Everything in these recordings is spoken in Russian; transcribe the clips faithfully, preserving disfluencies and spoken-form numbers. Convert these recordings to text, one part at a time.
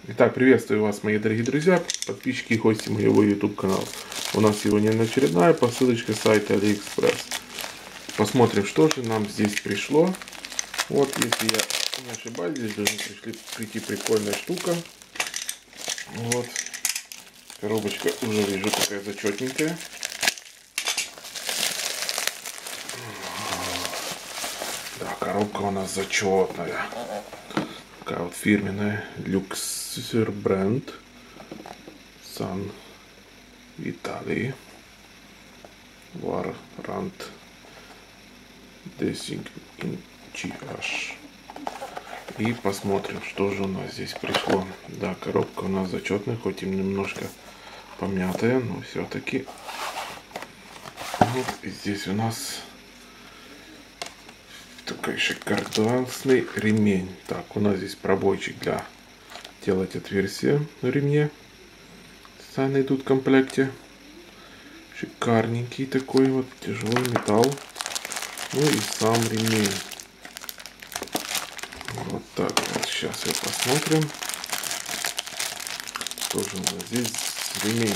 Итак, приветствую вас, мои дорогие друзья, подписчики и гости моего YouTube канала. У нас сегодня очередная посылочка с сайта AliExpress. Посмотрим, что же нам здесь пришло. Вот, если я не ошибаюсь, здесь должна пришли, прийти прикольная штука. Вот. Коробочка уже вижу такая зачетненькая. Да, коробка у нас зачетная. Такая вот фирменная Luxer бренд. Сан Италии. Варант десять инчи аж. И посмотрим, что же у нас здесь пришло. Да, коробка у нас зачетная, хоть и немножко помятая, но все-таки. Вот, и здесь у нас такой шикарный ремень. Так, у нас здесь пробойчик для делать отверстия на ремне. Специально идут в комплекте. Шикарненький такой вот тяжелый металл. Ну и сам ремень. Вот так вот. Сейчас я посмотрим. Что же у нас здесь ремень.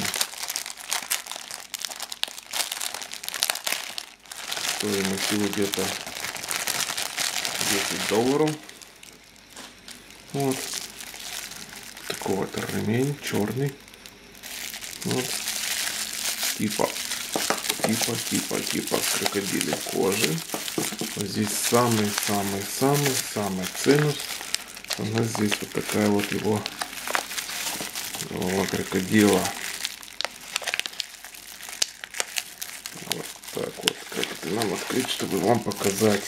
Стоимость его где-то десять долларов. Вот. Такой вот ремень черный. Вот. Типа, типа, типа, типа крокодилей кожи. Вот здесь самый-самый-самый-самый ценус. У нас здесь вот такая вот его голова крокодила. Вот так вот. Как это нам открыть, чтобы вам показать.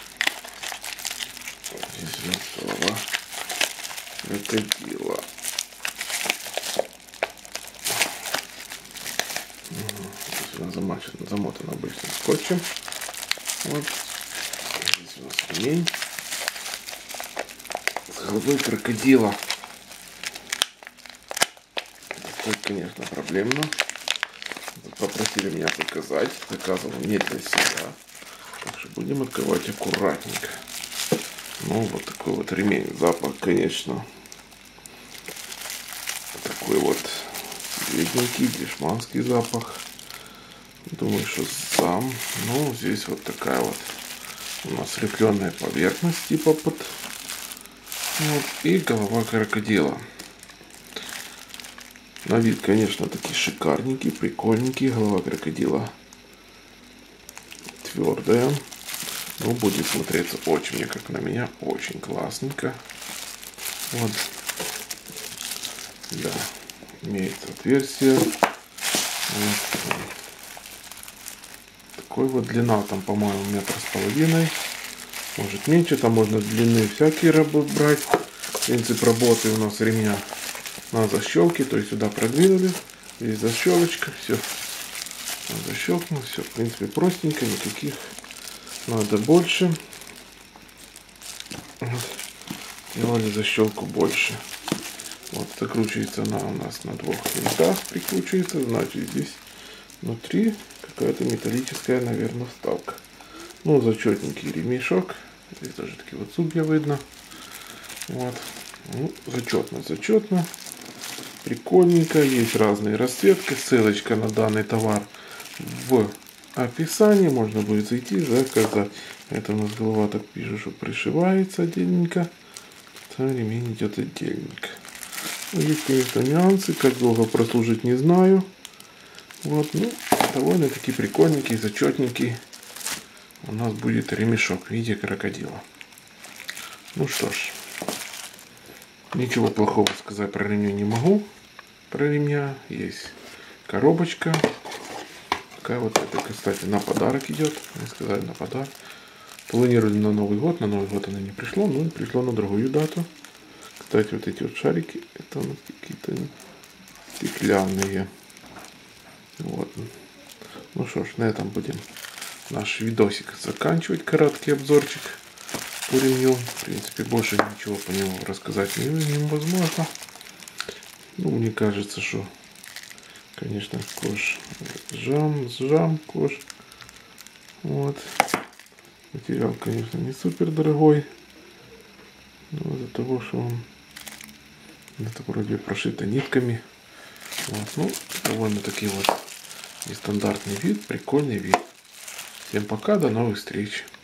Здесь вот голова крокодила. Она замачена, замотана обычным скотчем. Вот. Здесь у нас ремень с головой крокодила. Это, конечно, проблемно. Попросили меня показать. Заказывал не для себя. Так что будем открывать аккуратненько. Ну, вот такой вот ремень. Запах, конечно, такой вот средненький, дешманский запах. Думаю, что сам. Ну, здесь вот такая вот у нас рифленая поверхность, типа под. Вот. И голова крокодила. На вид, конечно, такие шикарненькие, прикольненькие. Голова крокодила твердая. Но будет смотреться очень, мне как на меня, очень классненько. Вот. Да. Имеется отверстие. Вот. Такой вот длина там, по-моему, метр с половиной. Может меньше, там можно длины всякие брать. Принцип работы у нас ремня на защелке, то есть сюда продвинули. Здесь защелочка, все. Защелкнул, все, в принципе, простенько, никаких надо больше. Вот. Делали защелку больше. Вот, закручивается она у нас на двух винтах, прикручивается, значит здесь внутри какая-то металлическая, наверное, вставка. Ну, зачетненький ремешок. Здесь даже такие вот зубья видно. Вот. Ну, зачетно, зачетно. Прикольненько. Есть разные расцветки. Ссылочка на данный товар в описании. Можно будет зайти, заказать. Это у нас голова, так пишет, что пришивается отдельненько. Сам ремень идет отдельненько. Ну, есть, конечно, нюансы. Как долго прослужить, не знаю. Вот, ну, довольно-таки прикольненький, зачетненький у нас будет ремешок в виде крокодила. Ну что ж, ничего плохого сказать про ремень не могу. Про ремня есть коробочка. Такая вот, это, кстати, на подарок идет. Мне сказали, на подарок. Планировали на Новый год. На Новый год она не пришло, но пришло на другую дату. Кстати, вот эти вот шарики, это у нас какие-то стеклянные. Вот. Ну что ж, на этом будем наш видосик заканчивать. Короткий обзорчик по ремню. В принципе, больше ничего по нему рассказать невозможно. Ну, мне кажется, что, конечно, кож сжам, сжам кож. Вот. Материал, конечно, не супер дорогой. Но из-за того, что он Это вроде прошито нитками. Вот. Ну, довольно таки вот нестандартный вид, прикольный вид. Всем пока, до новых встреч.